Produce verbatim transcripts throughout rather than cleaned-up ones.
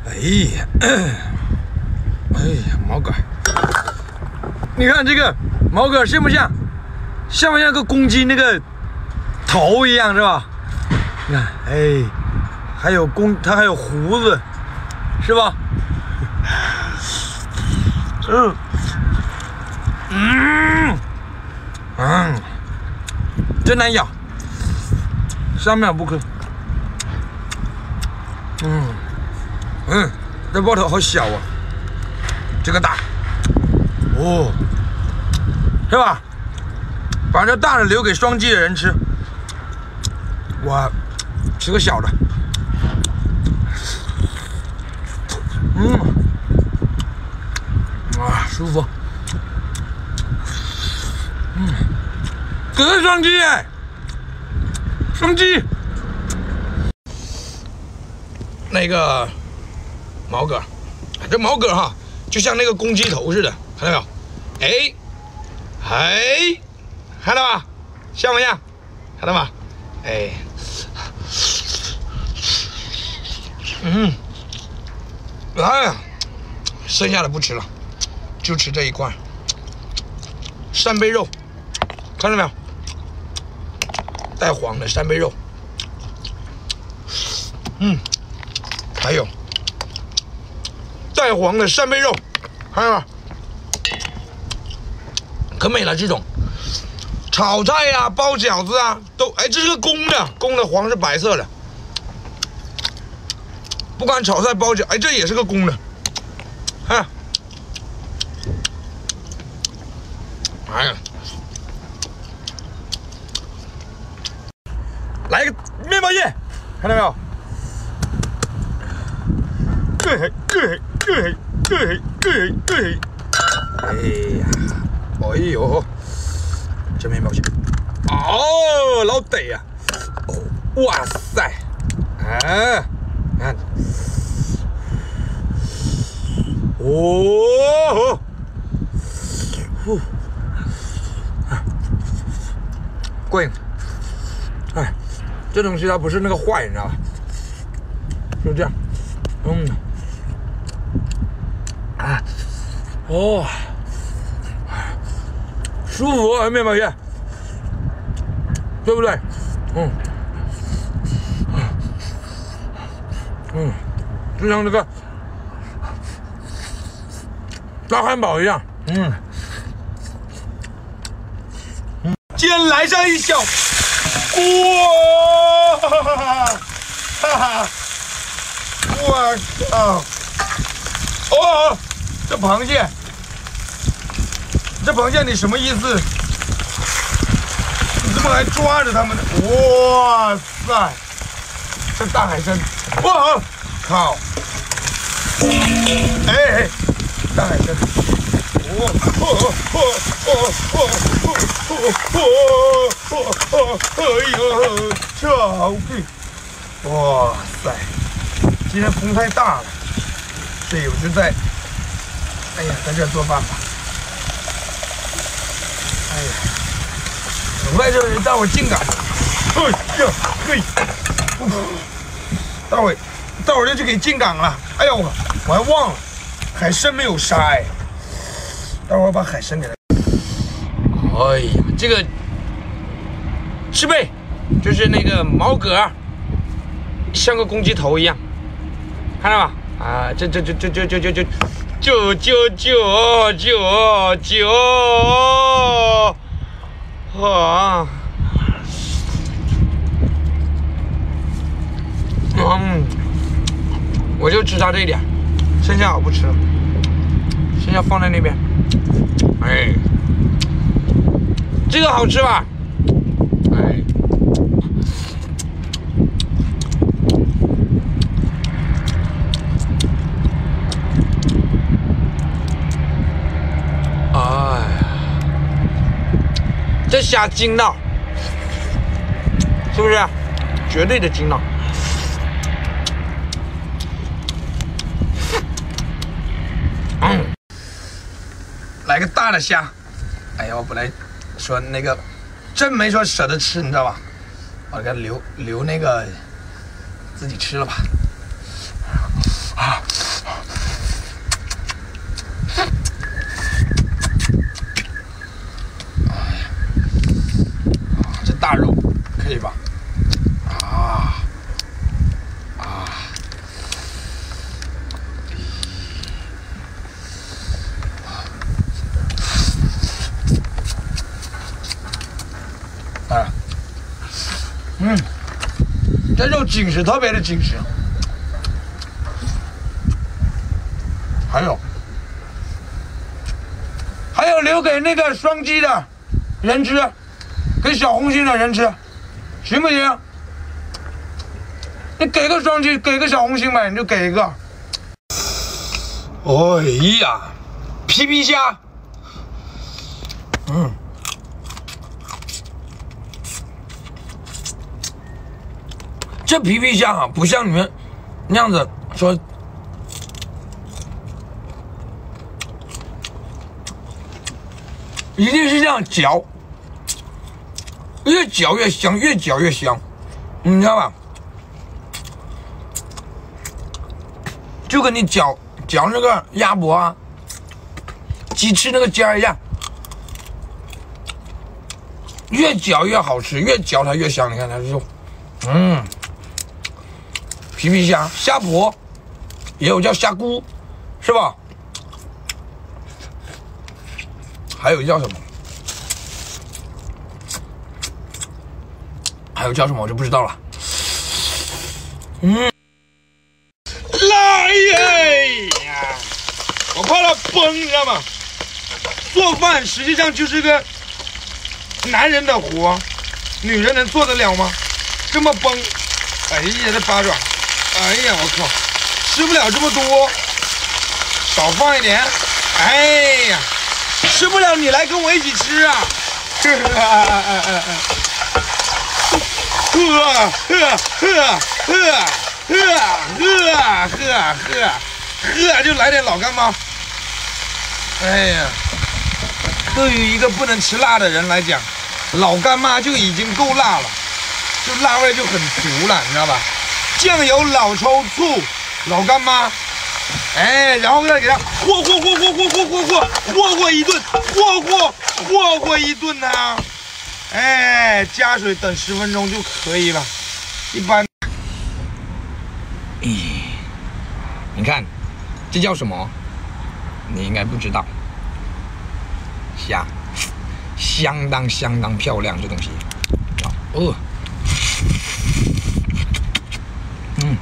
哎呀，哎呀，毛杆，你看这个毛杆像不像？像不像个公鸡那个头一样是吧？你看，哎，还有公，它还有胡子，是吧？嗯，嗯，嗯，真难咬，三秒不可。嗯，嗯，这包头好小啊，这个大，哦，是吧？把这大的留给双击的人吃，我吃个小的。嗯，啊，舒服。嗯，隔双击哎，双击。那个毛杆，这毛杆哈，就像那个公鸡头似的，看到没有？哎，哎，看到吧？像不像？看到吧？哎，嗯，哎呀，剩下的不吃了，就吃这一块扇贝肉，看到没有？带黄的扇贝肉，嗯。还有带黄的扇贝肉，看到吗？可美了，这种炒菜呀、啊、包饺子啊，都哎，这是个公的，公的黄是白色的。不管炒菜包饺，哎，这也是个公的，看，哎呀，来个面包叶，看到没有？对对对对对对，哎呀，哎呦，这面包屑，哦，老得呀、啊，哦，哇塞，哎，看，哦，呼，过瘾，哎，这东西它不是那个坏，你知道吧？就这样，嗯。啊，哦，舒服啊，面包屑，对不对？嗯，嗯，就像这个大汉堡一样，嗯，嗯，今天来上一小，哇，哈哈，我靠，哦。这螃蟹，这螃蟹你什么意思？你怎么还抓着它们呢？哇塞，这大海参，哇靠！哎哎，大海参，哦哦哦哦哦哦哦！哎呦，这好贵！哇塞，今天风太大了，所以我就在。哎呀，在这做饭吧。哎呀，很快就到我进港。哎呀，嘿，待会待会儿就去给进港了。哎呦我，我还忘了，海参没有杀哎。待会儿我把海参给它。哎呀，这个翅背就是那个毛蛤，像个公鸡头一样，看到吧？啊，这这这这这这这这。九九九九九，啊，嗯，我就吃它这一点，剩下我不吃了，剩下放在那边。哎，这个好吃吧？哎。这虾筋道，是不是？绝对的筋道。嗯，来个大的虾。哎呀，我本来说那个真没说舍得吃，你知道吧？我给它留留那个自己吃了吧。啊。 紧实，特别的紧实。还有，还有留给那个双击的人吃，给小红心的人吃，行不行？你给个双击，给个小红心呗，你就给一个。哎呀，皮皮虾，嗯。 这皮皮虾啊，不像你们那样子说，一定是这样嚼，越嚼越香，越嚼越香，你知道吧？就跟你嚼嚼那个鸭脖啊、鸡翅那个尖儿一样，越嚼越好吃，越嚼它越香。你看它肉，嗯。 皮皮虾、虾脖，也有叫虾菇，是吧？还有叫什么？还有叫什么我就不知道了。嗯，来耶呀！我怕它崩，你知道吗？做饭实际上就是个男人的活，女人能做得了吗？这么崩，哎呀，这八爪！ 哎呀，我靠，吃不了这么多，少放一点。哎呀，吃不了你来跟我一起吃啊！呵呵呵呵呵呵呵呵，就来点老干妈。哎呀，对于一个不能吃辣的人来讲，老干妈就已经够辣了，就辣味就很足了，你知道吧？ 酱油、老抽、醋、老干妈，哎，然后再给它和和和和和和和和和和一顿，和和和和一顿呐、啊，哎，加水等十分钟就可以了。一般，咦，你看，这叫什么？你应该不知道。虾，相当相当漂亮，这东西。哦。 嗯，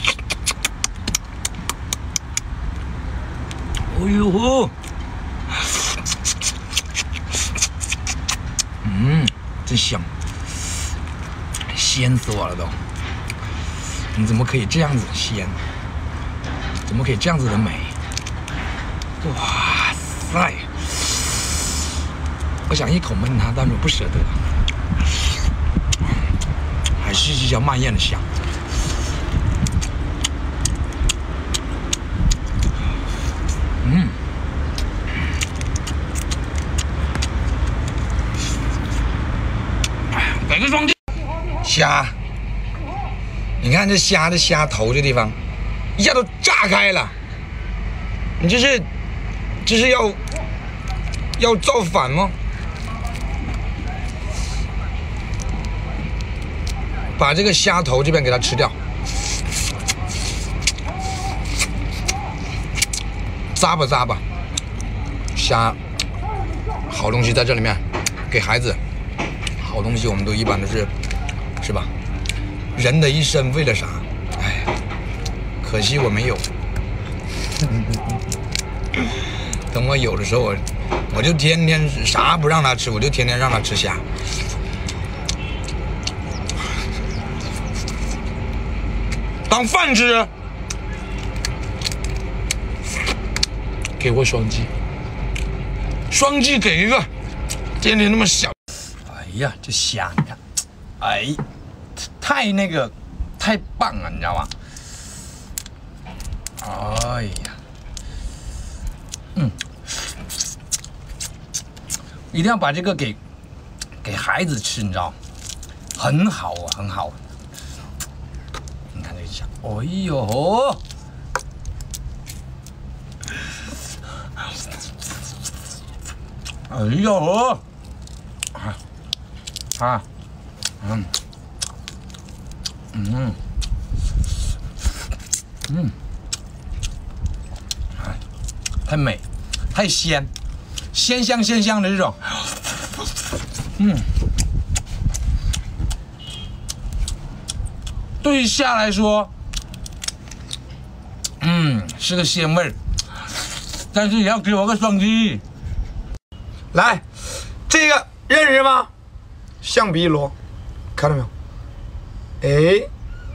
哎呦呵，嗯，真香，鲜死我了都！你怎么可以这样子鲜？怎么可以这样子的美？哇塞！我想一口闷它，但是我不舍得，还是比较慢咽的香。 嗯，给个双击。虾，你看这虾的虾头这地方，一下都炸开了。你这是，这是要要造反吗？把这个虾头这边给它吃掉。 咂吧咂吧，虾，好东西在这里面，给孩子，好东西我们都一般都是，是吧？人的一生为了啥？哎，可惜我没有。等我有的时候，我我就天天啥不让他吃，我就天天让他吃虾。当饭吃。 给我双击，双击给一个，天天那么小。哎呀，这虾你看，哎，太那个，太棒了，你知道吗？哎呀，嗯，一定要把这个给给孩子吃，你知道，很好啊，很好。你看这个虾，哎呦。 哎呦，啊啊，嗯嗯嗯，哎，太美，太鲜，鲜香鲜香的这种，嗯， 对于虾来说，嗯，是个鲜味儿，但是也要给我个双击。 来，这个认识吗？象鼻螺，看到没有？哎，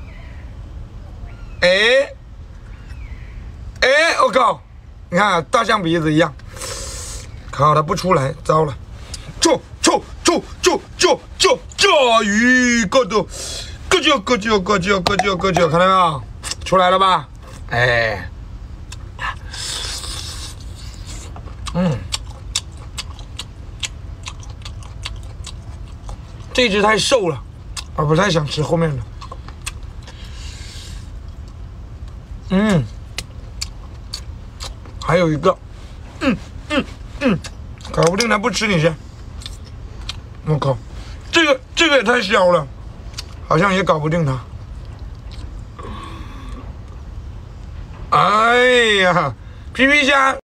哎，哎，我靠！你看大象鼻子一样，靠，它不出来，糟了！就就就就就就这鱼，咯噔，咯啾咯啾咯啾咯啾咯啾，看到没有？出来了吧？哎，嗯。这只太瘦了，我不太想吃后面的。嗯，还有一个，嗯嗯嗯，搞不定它不吃你先。我靠，这个这个也太小了，好像也搞不定它。哎呀，皮皮虾。